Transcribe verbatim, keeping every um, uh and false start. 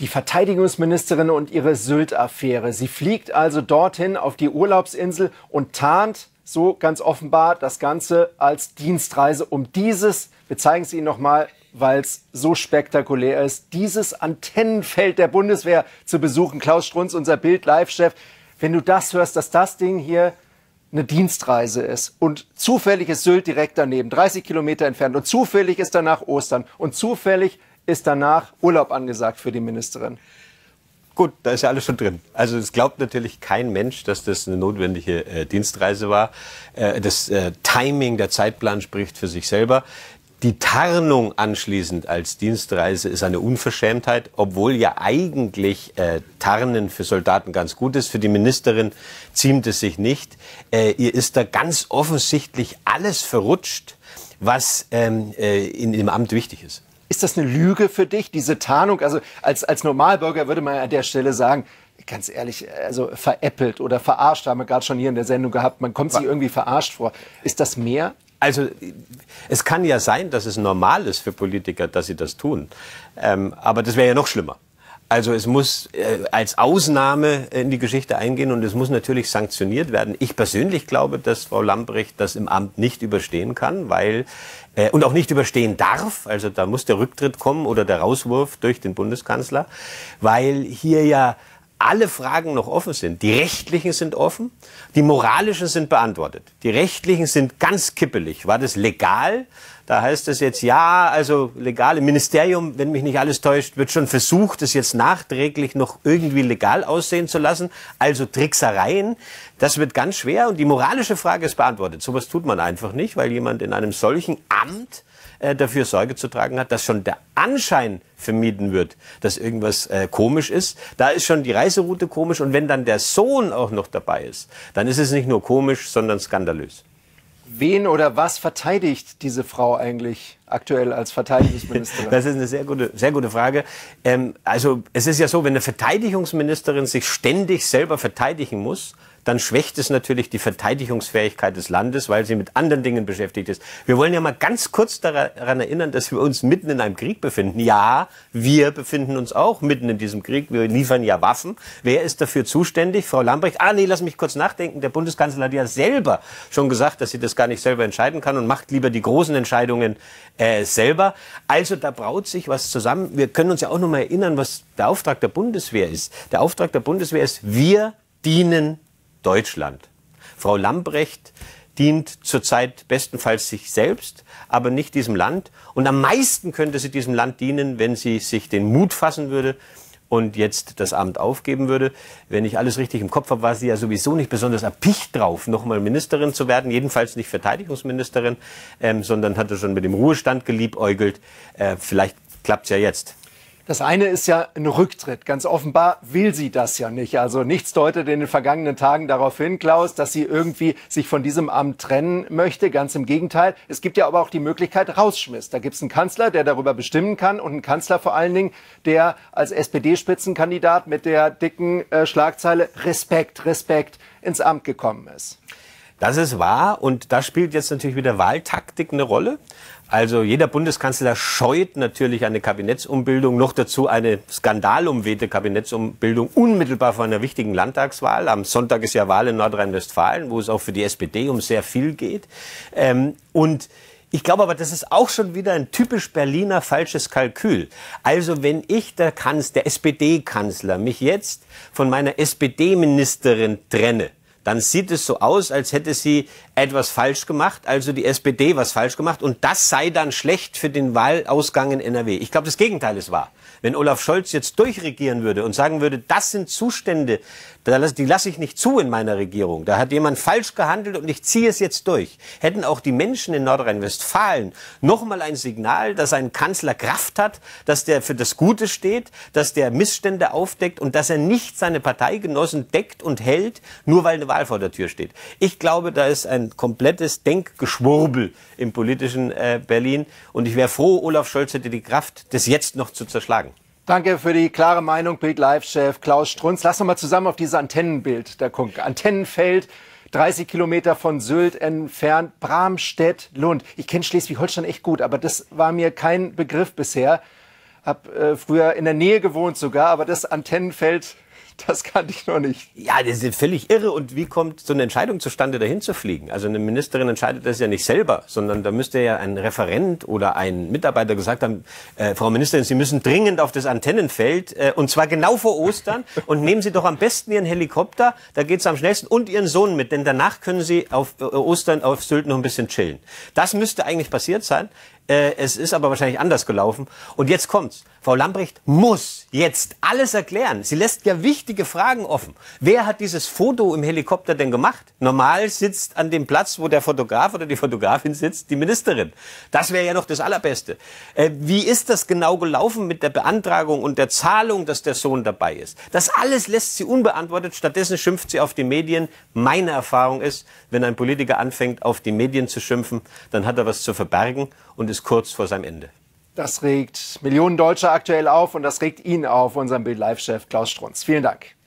Die Verteidigungsministerin und ihre Sylt-Affäre. Sie fliegt also dorthin auf die Urlaubsinsel und tarnt, so ganz offenbar, das Ganze als Dienstreise, um dieses, wir zeigen es Ihnen nochmal, weil es so spektakulär ist, dieses Antennenfeld der Bundeswehr zu besuchen. Klaus Strunz, unser Bild-Live-Chef. Wenn du das hörst, dass das Ding hier eine Dienstreise ist und zufällig ist Sylt direkt daneben, dreißig Kilometer entfernt, und zufällig ist danach Ostern und zufällig ist danach Urlaub angesagt für die Ministerin. Gut, da ist ja alles schon drin. Also es glaubt natürlich kein Mensch, dass das eine notwendige äh, Dienstreise war. Äh, das äh, Timing, der Zeitplan spricht für sich selber. Die Tarnung anschließend als Dienstreise ist eine Unverschämtheit, obwohl ja eigentlich äh, Tarnen für Soldaten ganz gut ist. Für die Ministerin ziemt es sich nicht. Äh, ihr ist da ganz offensichtlich alles verrutscht, was ähm, äh, in dem Amt wichtig ist. Ist das eine Lüge für dich, diese Tarnung? Also als, als Normalbürger würde man an der Stelle sagen, ganz ehrlich, also veräppelt oder verarscht, haben wir gerade schon hier in der Sendung gehabt. Man kommt sich irgendwie verarscht vor. Ist das mehr? Also es kann ja sein, dass es normal ist für Politiker, dass sie das tun. Ähm, aber das wäre ja noch schlimmer. Also es muss äh, als Ausnahme in die Geschichte eingehen und es muss natürlich sanktioniert werden. Ich persönlich glaube, dass Frau Lambrecht das im Amt nicht überstehen kann, weil äh, und auch nicht überstehen darf. Also da muss der Rücktritt kommen oder der Rauswurf durch den Bundeskanzler, weil hier ja alle Fragen noch offen sind. Die rechtlichen sind offen, die moralischen sind beantwortet. Die rechtlichen sind ganz kippelig. War das legal? Da heißt es jetzt, ja, also legal im Ministerium, wenn mich nicht alles täuscht, wird schon versucht, es jetzt nachträglich noch irgendwie legal aussehen zu lassen. Also Tricksereien, das wird ganz schwer. Und die moralische Frage ist beantwortet. Sowas tut man einfach nicht, weil jemand in einem solchen Amt äh, dafür Sorge zu tragen hat, dass schon der Anschein vermieden wird, dass irgendwas äh, komisch ist. Da ist schon die Reiseroute komisch. Und wenn dann der Sohn auch noch dabei ist, dann ist es nicht nur komisch, sondern skandalös. Wen oder was verteidigt diese Frau eigentlich aktuell als Verteidigungsministerin? Das ist eine sehr gute, sehr gute Frage. Ähm, also es ist ja so, wenn eine Verteidigungsministerin sich ständig selber verteidigen muss, dann schwächt es natürlich die Verteidigungsfähigkeit des Landes, weil sie mit anderen Dingen beschäftigt ist. Wir wollen ja mal ganz kurz daran erinnern, dass wir uns mitten in einem Krieg befinden. Ja, wir befinden uns auch mitten in diesem Krieg. Wir liefern ja Waffen. Wer ist dafür zuständig? Frau Lambrecht? Ah, nee, lass mich kurz nachdenken. Der Bundeskanzler hat ja selber schon gesagt, dass sie das gar nicht selber entscheiden kann und macht lieber die großen Entscheidungen äh, selber. Also da braut sich was zusammen. Wir können uns ja auch noch mal erinnern, was der Auftrag der Bundeswehr ist. Der Auftrag der Bundeswehr ist, wir dienen Deutschland. Frau Lambrecht dient zurzeit bestenfalls sich selbst, aber nicht diesem Land. Und am meisten könnte sie diesem Land dienen, wenn sie sich den Mut fassen würde und jetzt das Amt aufgeben würde. Wenn ich alles richtig im Kopf habe, war sie ja sowieso nicht besonders erpicht drauf, nochmal Ministerin zu werden. Jedenfalls nicht Verteidigungsministerin, ähm, sondern hatte schon mit dem Ruhestand geliebäugelt. Äh, vielleicht klappt es ja jetzt. Das eine ist ja ein Rücktritt. Ganz offenbar will sie das ja nicht. Also nichts deutet in den vergangenen Tagen darauf hin, Klaus, dass sie irgendwie sich von diesem Amt trennen möchte. Ganz im Gegenteil. Es gibt ja aber auch die Möglichkeit Rausschmiss. Da gibt es einen Kanzler, der darüber bestimmen kann, und einen Kanzler vor allen Dingen, der als S P D-Spitzenkandidat mit der dicken äh, Schlagzeile Respekt, Respekt ins Amt gekommen ist. Das ist wahr, und da spielt jetzt natürlich wieder Wahltaktik eine Rolle. Also jeder Bundeskanzler scheut natürlich eine Kabinettsumbildung, noch dazu eine skandalumwehte Kabinettsumbildung unmittelbar vor einer wichtigen Landtagswahl. Am Sonntag ist ja Wahl in Nordrhein-Westfalen, wo es auch für die S P D um sehr viel geht. Ähm, und ich glaube aber, das ist auch schon wieder ein typisch Berliner falsches Kalkül. Also wenn ich, der Kanzler, der S P D-Kanzler, mich jetzt von meiner S P D-Ministerin trenne, dann sieht es so aus, als hätte sie etwas falsch gemacht, also die S P D was falsch gemacht, und das sei dann schlecht für den Wahlausgang in N R W. Ich glaube, das Gegenteil ist wahr. Wenn Olaf Scholz jetzt durchregieren würde und sagen würde, das sind Zustände, die lasse ich nicht zu in meiner Regierung, da hat jemand falsch gehandelt und ich ziehe es jetzt durch, hätten auch die Menschen in Nordrhein-Westfalen nochmal ein Signal, dass ein Kanzler Kraft hat, dass der für das Gute steht, dass der Missstände aufdeckt und dass er nicht seine Parteigenossen deckt und hält, nur weil eine Wahl vor der Tür steht. Ich glaube, da ist ein komplettes Denkgeschwurbel im politischen äh, Berlin, und ich wäre froh, Olaf Scholz hätte die Kraft, das jetzt noch zu zerschlagen. Danke für die klare Meinung, Bild-Live-Chef Klaus Strunz. Lass uns mal zusammen auf dieses Antennenbild da gucken. Antennenfeld, dreißig Kilometer von Sylt entfernt, Bramstedt, Lund. Ich kenne Schleswig-Holstein echt gut, aber das war mir kein Begriff bisher. habe äh, früher in der Nähe gewohnt sogar, aber das Antennenfeld, das kannte ich noch nicht. Ja, das ist völlig irre. Und wie kommt so eine Entscheidung zustande, dahin zu fliegen? Also eine Ministerin entscheidet das ja nicht selber, sondern da müsste ja ein Referent oder ein Mitarbeiter gesagt haben, äh, Frau Ministerin, Sie müssen dringend auf das Antennenfeld, äh, und zwar genau vor Ostern, und nehmen Sie doch am besten Ihren Helikopter, da geht's am schnellsten, und Ihren Sohn mit, denn danach können Sie auf äh, Ostern auf Sylt noch ein bisschen chillen. Das müsste eigentlich passiert sein. Äh, es ist aber wahrscheinlich anders gelaufen. Und jetzt kommt's. Frau Lambrecht muss jetzt alles erklären. Sie lässt ja wichtige Fragen offen. Wer hat dieses Foto im Helikopter denn gemacht? Normal sitzt an dem Platz, wo der Fotograf oder die Fotografin sitzt, die Ministerin. Das wäre ja noch das Allerbeste. Äh, wie ist das genau gelaufen mit der Beantragung und der Zahlung, dass der Sohn dabei ist? Das alles lässt sie unbeantwortet. Stattdessen schimpft sie auf die Medien. Meine Erfahrung ist, wenn ein Politiker anfängt, auf die Medien zu schimpfen, dann hat er was zu verbergen und ist kurz vor seinem Ende. Das regt Millionen Deutsche aktuell auf und das regt ihn auf, unseren Bild-Live-Chef Klaus Strunz. Vielen Dank.